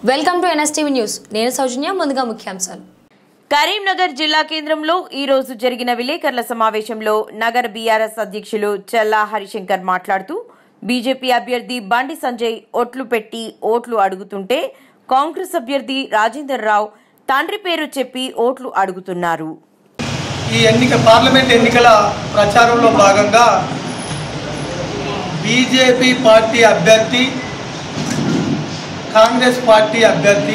Welcome to NSTV news. నేను సౌజన్య. ముందుగా ముఖ్యాంశాలు. కరీంనగర్ జిల్లా కేంద్రంలో ఈ రోజు జరిగిన విలేకరుల సమావేశంలో నగర బీఆర్ఎస్ అధ్యక్షులు చల్లా హరిశంకర్ మాట్లాడుతూ బీజేపీ అభ్యర్థి బండి సంజయ్ ఓట్లు పెట్టి ఓట్లు అడుగుతుంటే కాంగ్రెస్ అభ్యర్థి రాజేందర్ రావు తండ్రి పేరు చెప్పి ఓట్లు అడుగుతున్నారు. ఈ పార్లమెంట్ ఎన్నికల ప్రచారంలో భాగంగా బీజేపీ పార్టీ అభ్యర్థి కాంగ్రెస్ పార్టీ అభ్యర్థి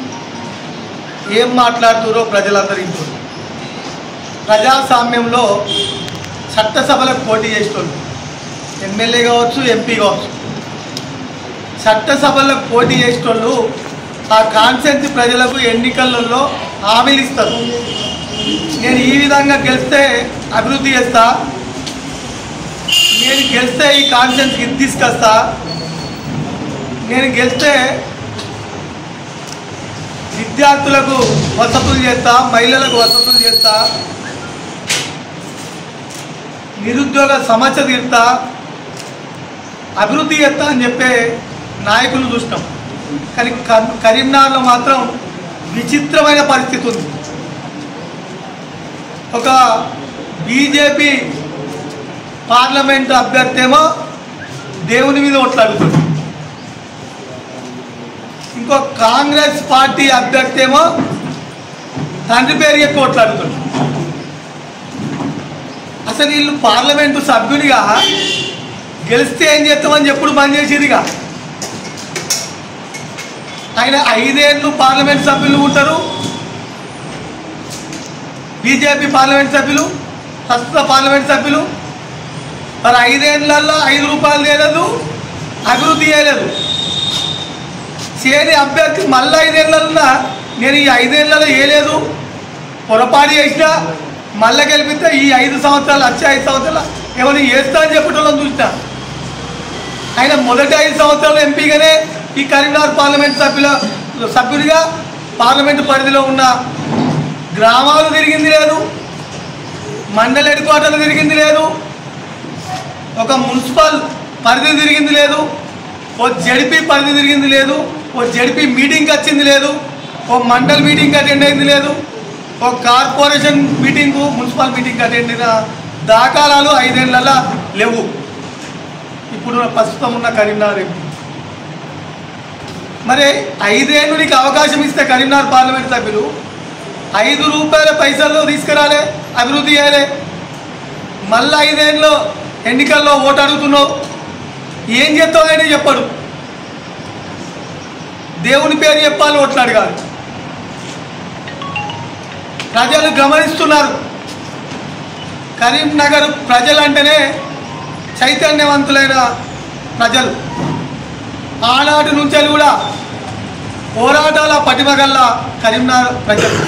ఏం మాట్లాడుతారో ప్రజలందరికీ ప్రజాస్వామ్యంలో చట్టసభలకు పోటీ చేసేటోళ్ళు ఎమ్మెల్యే కావచ్చు, ఎంపీ కావచ్చు, చట్టసభలకు పోటీ చేసేటోళ్ళు ఆ కాన్స్టిట్యూన్సీ ప్రజలకు ఎన్నికలలో హామీలు ఇస్తారు. నేను ఈ విధంగా గెలిస్తే అభివృద్ధి చేస్తా, నేను గెలిస్తే ఈ కాన్స్టిట్యూన్సీకి ఇది తీసుకొస్తా, నేను గెలిస్తే విద్యార్థులకు వసతులు చేస్తా, మహిళలకు వసతులు చేస్తా, నిరుద్యోగ సమస్య తీరుతా, అభివృద్ధి చేస్తా అని చెప్పే నాయకులు చూసినాం. కానీ కరీంనగర్లో మాత్రం విచిత్రమైన పరిస్థితి ఉంది. ఒక బీజేపీ పార్లమెంటు అభ్యర్థి ఏమో దేవుని మీద ఓట్లు అడుగుతుంది, ఇంకో కాంగ్రెస్ పార్టీ అభ్యర్థి ఏమో తండ్రి పేరు ఎక్కువ ఓట్లు అడుగుతుంది. అసలు వీళ్ళు పార్లమెంటు సభ్యునిగా గెలిస్తే ఏం చేస్తామని ఎప్పుడు పనిచేసేదిగా. ఆయన 5 ఏళ్ళు పార్లమెంట్ సభ్యులు ఉంటారు, బీజేపీ పార్లమెంట్ సభ్యులు, ప్రస్తుత పార్లమెంట్ సభ్యులు. మరి 5 ఏళ్ళల్లో 5 రూపాయలు చేయలేదు, అభివృద్ధి చేయలేదు. చేయని అభ్యర్థి మళ్ళీ 5 ఏళ్ళన్నా నేను ఈ 5 ఏళ్ళలో వేయలేదు, పొరపాటు చేసినా మళ్ళీ గెలిపిస్తే ఈ 5 సంవత్సరాలు వచ్చే 5 సంవత్సరాలు ఎవరిని వేస్తా అని చెప్పేటోళ్ళని చూసినా. ఆయన మొదటి 5 సంవత్సరాలు ఎంపీగానే ఈ కరీంనగర్ పార్లమెంట్ సభ్యుడిగా పార్లమెంటు పరిధిలో ఉన్న గ్రామాలు తిరిగింది లేదు, మండల హెడ్ క్వార్టర్లు తిరిగింది లేదు, ఒక మున్సిపల్ పరిధి తిరిగింది లేదు, ఓ జడ్పీ పరిధి తిరిగింది లేదు, ఓ జడ్పీ మీటింగ్కి వచ్చింది లేదు, ఓ మండల్ మీటింగ్కి అటెండ్ అయింది లేదు, ఓ కార్పొరేషన్ మీటింగు, మున్సిపల్ మీటింగ్కి అటెండ్ అయిన దాఖలాలు 5 ఏళ్ళల్లో లేవు. ఇప్పుడు ప్రస్తుతం ఉన్న కరీంనగర్ ఎంపీ మరి 5 ఏళ్ళు నీకు అవకాశం ఇస్తే కరీంనగర్ పార్లమెంట్ సభ్యులు 5 రూపాయల పైసలు తీసుకురాలే, అభివృద్ధి చేయాలి. మళ్ళీ 5 ఏళ్ళు ఎన్నికల్లో ఓటు అడుగుతున్నావు, ఏం చేస్తావు అని చెప్పడు. దేవుని పేరు చెప్పాలి, ఓట్లు అడగాలి. ప్రజలు గమనిస్తున్నారు. కరీంనగర్ ప్రజలంటేనే చైతన్యవంతులైన ప్రజలు. ఆనాటి నుంచి కూడా పోరాటాల పటిమగల్ల కరీంనగర్ ప్రజలు.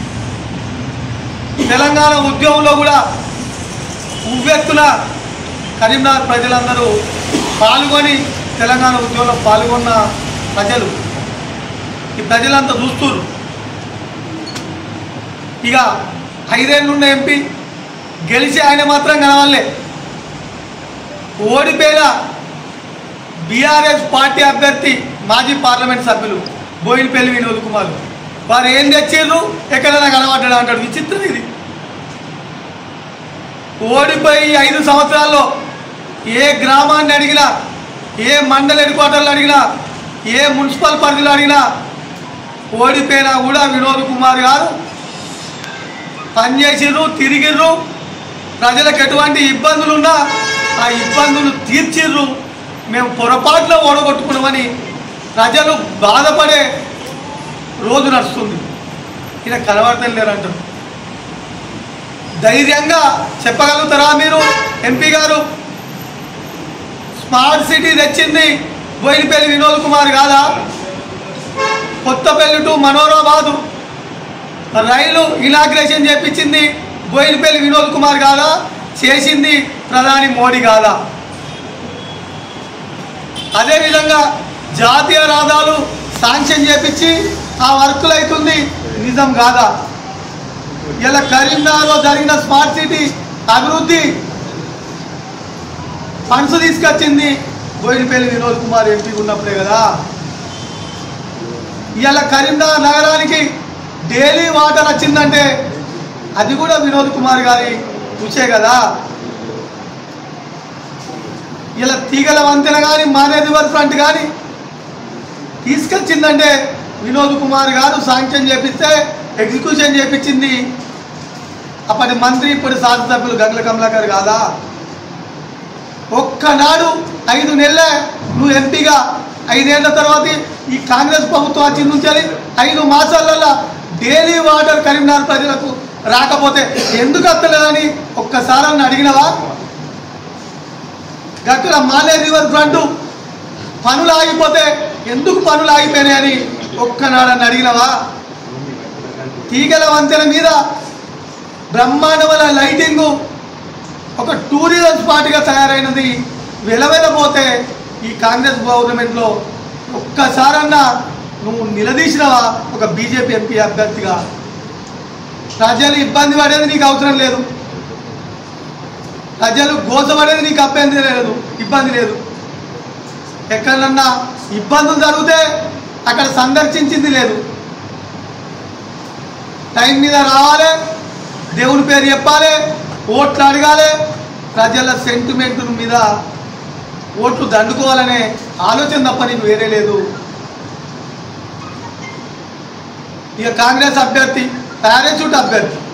తెలంగాణ ఉద్యమంలో కూడా ఉవ్వెత్తున కరీంనగర్ ప్రజలందరూ పాల్గొని తెలంగాణ ఉద్యమంలో పాల్గొన్న ప్రజలు. ఈ ప్రజలంతా చూస్తున్నారు. ఇక 5 ఏళ్ళు ఉన్న ఎంపీ గెలిచి ఆయన మాత్రం కనవాలే. ఓడిపోయిన బీఆర్ఎస్ పార్టీ అభ్యర్థి మాజీ పార్లమెంట్ సభ్యులు బోయినపల్లి వినోద్ కుమార్ వారు ఏం తెచ్చిర్రు, ఎక్కడైనా కనబడ్డా అంటాడు. విచిత్రం ఇది. ఓడిపోయి 5 సంవత్సరాల్లో ఏ గ్రామాన్ని అడిగినా, ఏ మండల హెడ్ క్వార్టర్లు అడిగినా, ఏ మున్సిపల్ పరిధిలో అడిగినా ఓడిపోయినా కూడా వినోద్ కుమార్ గారు పనిచేసిర్రు, తిరిగిర్రు. ప్రజలకు ఎటువంటి ఇబ్బందులు ఉన్నా ఆ ఇబ్బందులు తీర్చిర్రు. మేము పొరపాటులో ఓడగొట్టుకున్నామని ప్రజలు బాధపడే రోజు నడుస్తుంది. ఈయన కనబడతాం లేరంటారు. ధైర్యంగా చెప్పగలుగుతారా మీరు? ఎంపీ గారు స్మార్ట్ సిటీ తెచ్చింది బోయినపల్లి వినోద్ కుమార్ కాదా? కొత్తపల్లి టు మనోరాబాదు రైలు ఇనాగ్రేషన్ చేపించింది బోయినపల్లి వినోద్ కుమార్ కాదా? చేసింది ప్రధాని మోడీ కాదా? అదేవిధంగా జాతీయ రహదారులు శాంక్షన్ చేపించి ఆ వర్కులు అవుతుంది నిజం కాదా? ఇలా కరీంనగర్లో జరిగిన స్మార్ట్ సిటీ అభివృద్ధి ఫండ్స్ తీసుకొచ్చింది బోయినపల్లి వినోద్ కుమార్ ఎంపీ ఉన్నప్పుడే కదా. ఇవాళ కరీంనగర్ నగరానికి డైలీ వాటర్ వచ్చిందంటే అది కూడా వినోద్ కుమార్ గారి చూసే కదా. ఇలా తీగల వంతెన కానీ మానే రివర్ ఫ్రంట్ కానీ తీసుకొచ్చిందంటే వినోద్ కుమార్ గారు శాంక్షన్ చేపిస్తే ఎగ్జిక్యూషన్ చేపించింది అప్పటి మంత్రి ఇప్పుడు శాసనసభ్యులు గంగుల కమలాకర్ కాదా? ఒక్కనాడు 5 నెలలే నువ్వు ఎంపీగా 5 ఏళ్ల తర్వాత ఈ కాంగ్రెస్ ప్రభుత్వం వచ్చి నుంచి 5 మాసాలలో డైలీ వాటర్ కరీంనగర్ ప్రజలకు రాకపోతే ఎందుకు వస్తలేదని ఒక్కసారి అడిగినవా? గక్కడ మానే రివర్ ఫ్రంట్ పనులు ఆగిపోతే ఎందుకు పనులు ఆగిపోయినాయని ఒక్కనాడని అడిగినవా? తీగల వంతెన మీద బ్రహ్మాండమైన లైటింగు ఒక టూరిజం స్పాట్గా తయారైనది వెలవెలపోతే ఈ కాంగ్రెస్ గవర్నమెంట్లో ఒక్కసారన్నా నువ్వు నిలదీసినవా? ఒక బీజేపీ ఎంపీ అభ్యర్థిగా ప్రజలు ఇబ్బంది పడేది నీకు అవసరం లేదు, ప్రజలు గోసపడేది నీకు ఇబ్బంది లేదు. ఎక్కడన్నా ఇబ్బందులు జరిగితే అక్కడ సందర్శించింది లేదు. టైం మీద రావాలి, దేవుని పేరు చెప్పాలి, ఓట్లు అడగాలి, ప్రజల సెంటిమెంట్ మీద ఓట్లు దండుకోవాలనే ఆలోచన తప్ప నీకు వేరే లేదు. ఇక కాంగ్రెస్ అభ్యర్థి పారాచూట్ అభ్యర్థి